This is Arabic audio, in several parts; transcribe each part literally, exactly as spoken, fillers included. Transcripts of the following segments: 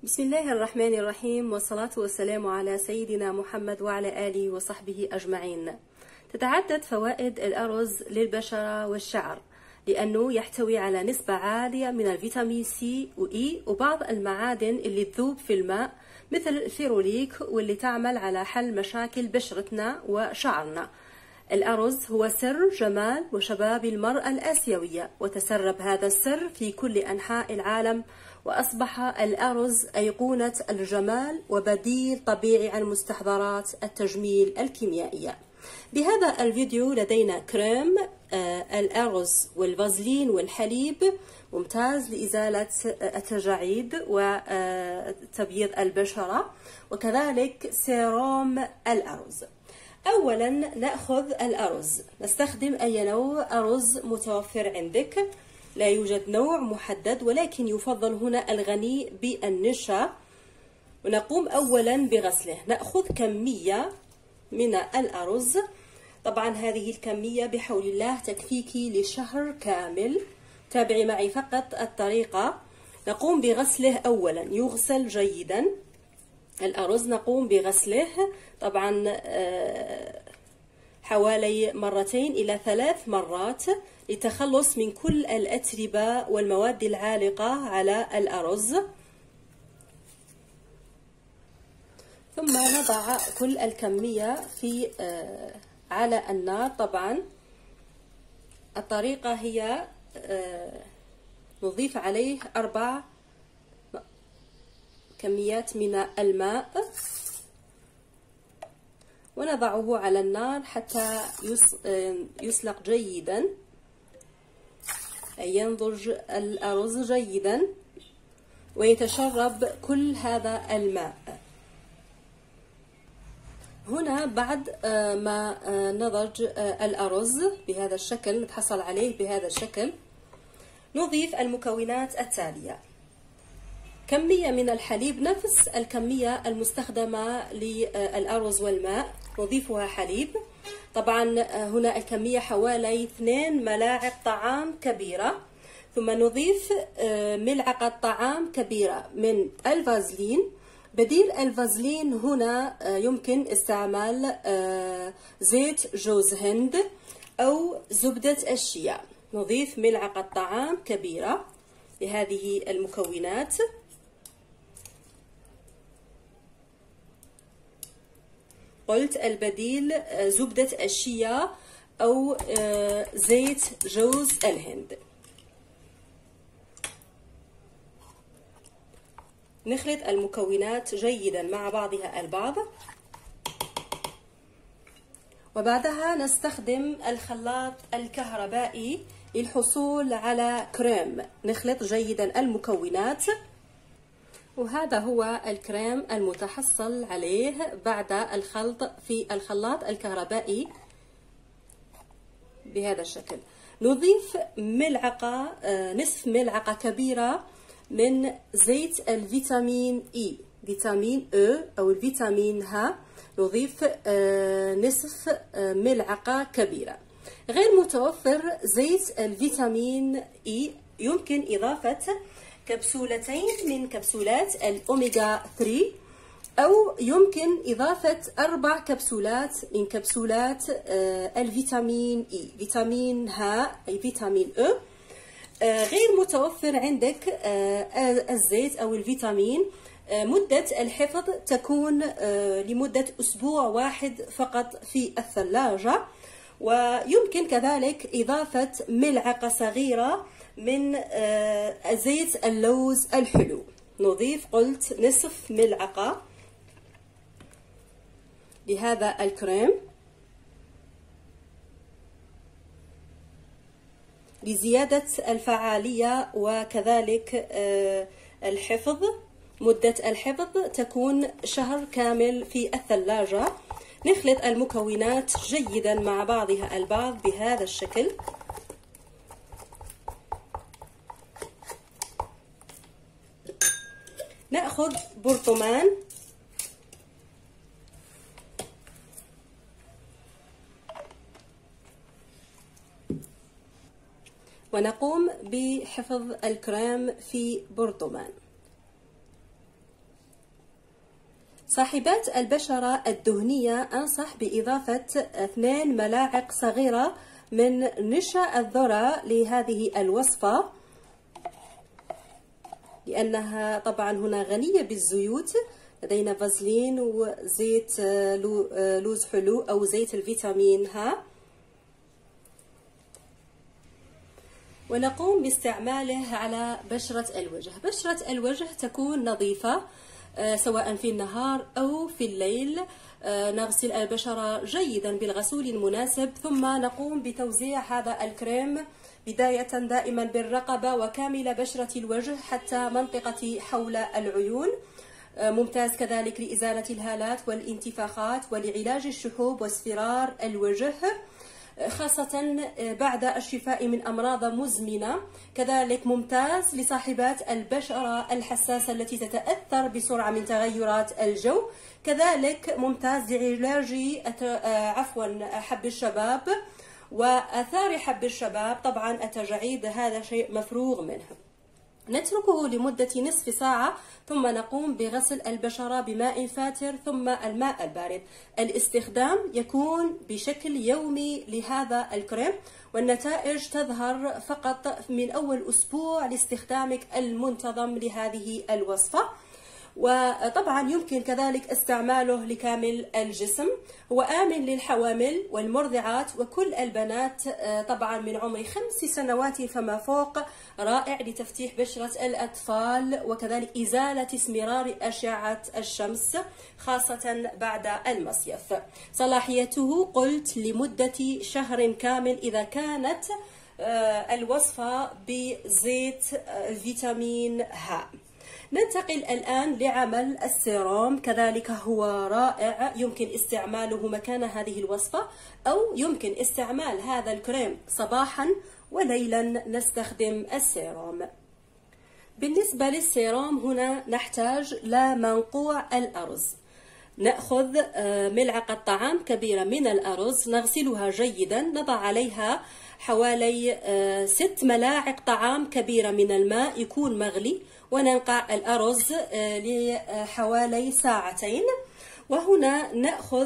بسم الله الرحمن الرحيم، والصلاة والسلام على سيدنا محمد وعلى آله وصحبه أجمعين. تتعدد فوائد الأرز للبشرة والشعر لأنه يحتوي على نسبة عالية من الفيتامين سي وإي وبعض المعادن اللي تذوب في الماء مثل الفيروليك واللي تعمل على حل مشاكل بشرتنا وشعرنا. الأرز هو سر جمال وشباب المرأة الآسيوية، وتسرب هذا السر في كل أنحاء العالم، وأصبح الأرز أيقونة الجمال وبديل طبيعي عن مستحضرات التجميل الكيميائية. بهذا الفيديو لدينا كريم آه الأرز والفازلين والحليب، ممتاز لإزالة التجاعيد وتبييض البشرة، وكذلك سيروم الأرز. أولا نأخذ الأرز، نستخدم أي نوع أرز متوفر عندك، لا يوجد نوع محدد ولكن يفضل هنا الغني بالنشا. ونقوم أولا بغسله. نأخذ كمية من الأرز، طبعا هذه الكمية بحول الله تكفيك لشهر كامل. تابعي معي فقط الطريقة. نقوم بغسله أولا، يغسل جيدا الأرز، نقوم بغسله طبعا حوالي مرتين إلى ثلاث مرات للتخلص من كل الأتربة والمواد العالقة على الأرز. ثم نضع كل الكمية في على النار. طبعا الطريقة هي نضيف عليه أربع كميات من الماء ونضعه على النار حتى يسلق جيدا، أي ينضج الأرز جيدا ويتشرب كل هذا الماء. هنا بعد ما نضج الأرز بهذا الشكل، نتحصل عليه بهذا الشكل، نضيف المكونات التالية: كمية من الحليب نفس الكمية المستخدمة للأرز والماء، نضيفها حليب. طبعا هنا الكمية حوالي اثنين ملاعق طعام كبيرة. ثم نضيف ملعقة طعام كبيرة من الفازلين. بديل الفازلين هنا يمكن استعمال زيت جوز هند أو زبدة الشيا. نضيف ملعقة طعام كبيرة لهذه المكونات. قلت البديل زبدة الشيا أو زيت جوز الهند. نخلط المكونات جيدا مع بعضها البعض، وبعدها نستخدم الخلاط الكهربائي للحصول على كريم. نخلط جيدا المكونات، وهذا هو الكريم المتحصل عليه بعد الخلط في الخلاط الكهربائي بهذا الشكل. نضيف ملعقة نصف ملعقة كبيرة من زيت الفيتامين إي، فيتامين أو أو الفيتامين ه. نضيف نصف ملعقة كبيرة. غير متوفر زيت الفيتامين إي، يمكن إضافة كبسولتين من كبسولات الأوميغا ثلاثة، أو يمكن إضافة أربع كبسولات من كبسولات الفيتامين إي، فيتامين ه أي فيتامين أو. غير متوفر عندك الزيت أو الفيتامين، مدة الحفظ تكون لمدة أسبوع واحد فقط في الثلاجة. ويمكن كذلك إضافة ملعقة صغيرة من زيت اللوز الحلو. نضيف قلت نصف ملعقة لهذا الكريم لزيادة الفعالية وكذلك الحفظ. مدة الحفظ تكون شهر كامل في الثلاجة. نخلط المكونات جيدا مع بعضها البعض بهذا الشكل. نأخذ برطمان ونقوم بحفظ الكريم في برطمان. صاحبات البشرة الدهنية أنصح بإضافة اثنين ملاعق صغيرة من نشا الذرة لهذه الوصفة، لأنها طبعا هنا غنية بالزيوت. لدينا فازلين وزيت لوز حلو أو زيت الفيتامين ه، ونقوم باستعماله على بشرة الوجه. بشرة الوجه تكون نظيفة سواء في النهار أو في الليل. نغسل البشرة جيدا بالغسول المناسب، ثم نقوم بتوزيع هذا الكريم بداية دائما بالرقبة وكامل بشرة الوجه حتى منطقة حول العيون. ممتاز كذلك لإزالة الهالات والانتفاخات ولعلاج الشحوب واصفرار الوجه، خاصة بعد الشفاء من أمراض مزمنة. كذلك ممتاز لصاحبات البشرة الحساسة التي تتأثر بسرعة من تغيرات الجو. كذلك ممتاز لعلاج عفوا حب الشباب وآثار حب الشباب. طبعا التجاعيد هذا شيء مفروغ منه. نتركه لمدة نصف ساعة ثم نقوم بغسل البشرة بماء فاتر ثم الماء البارد. الاستخدام يكون بشكل يومي لهذا الكريم، والنتائج تظهر فقط من أول أسبوع لاستخدامك المنتظم لهذه الوصفة. وطبعا يمكن كذلك استعماله لكامل الجسم. هو آمن للحوامل والمرضعات وكل البنات طبعا من عمر خمس سنوات فما فوق. رائع لتفتيح بشرة الأطفال وكذلك إزالة اسمرار أشعة الشمس خاصة بعد المصيف. صلاحيته قلت لمدة شهر كامل إذا كانت الوصفة بزيت الفيتامين ه. ننتقل الآن لعمل السيروم. كذلك هو رائع، يمكن استعماله مكان هذه الوصفة، أو يمكن استعمال هذا الكريم صباحا وليلا نستخدم السيروم. بالنسبة للسيروم هنا نحتاج لمنقوع الأرز. نأخذ ملعقة طعام كبيرة من الأرز، نغسلها جيدا، نضع عليها حوالي ست ملاعق طعام كبيرة من الماء يكون مغلي، وننقع الأرز لحوالي ساعتين. وهنا نأخذ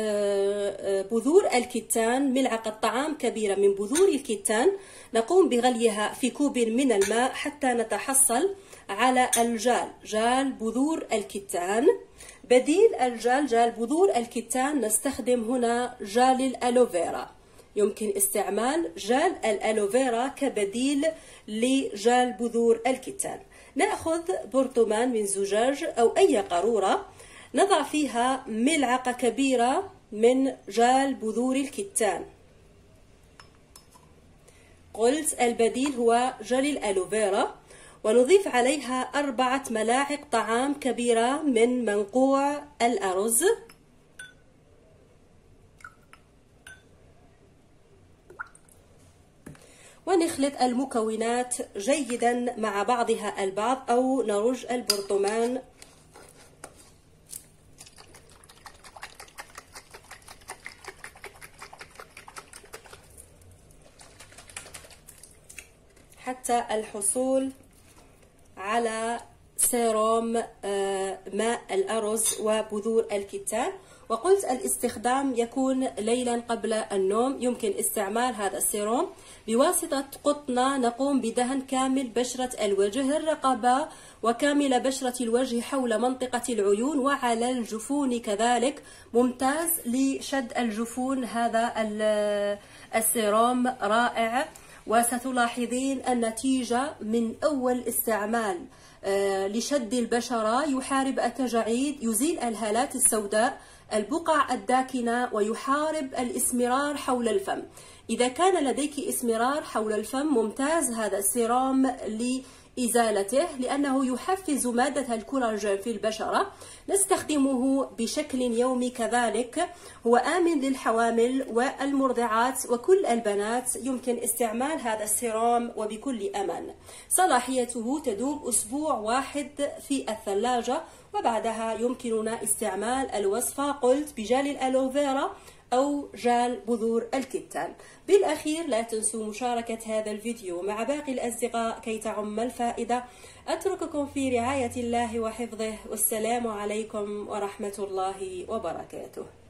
بذور الكتان، ملعقة طعام كبيرة من بذور الكتان، نقوم بغليها في كوب من الماء حتى نتحصل على الجال، جال بذور الكتان. بديل الجال، جال بذور الكتان، نستخدم هنا جال الألوفيرا. يمكن استعمال جال الألوفيرا كبديل لجال بذور الكتان. نأخذ برطمان من زجاج أو أي قارورة، نضع فيها ملعقة كبيرة من جال بذور الكتان. قلت البديل هو جل الألوفيرا، ونضيف عليها أربعة ملاعق طعام كبيرة من منقوع الأرز. ونخلط المكونات جيدا مع بعضها البعض أو نرج البرطمان حتى الحصول على سيروم ماء الأرز وبذور الكتان. وقلت الاستخدام يكون ليلا قبل النوم. يمكن استعمال هذا السيروم بواسطة قطنة، نقوم بدهن كامل بشرة الوجه، الرقبة وكامل بشرة الوجه حول منطقة العيون وعلى الجفون كذلك. ممتاز لشد الجفون هذا السيروم، رائع. وستلاحظين النتيجة من أول استعمال لشد البشرة، يحارب التجاعيد، يزيل الهالات السوداء، البقع الداكنة، ويحارب الاسمرار حول الفم. إذا كان لديك اسمرار حول الفم ممتاز هذا السيروم لإزالته، لأنه يحفز مادة الكولاجين في البشرة. نستخدمه بشكل يومي كذلك. هو آمن للحوامل والمرضعات وكل البنات. يمكن استعمال هذا السيروم وبكل أمان. صلاحيته تدوم أسبوع واحد في الثلاجة، وبعدها يمكننا استعمال الوصفة قلت بجال الألوفيرا أو جال بذور الكتان. بالأخير لا تنسوا مشاركة هذا الفيديو مع باقي الأصدقاء كي تعم الفائدة. أترككم في رعاية الله وحفظه، والسلام عليكم ورحمة الله وبركاته.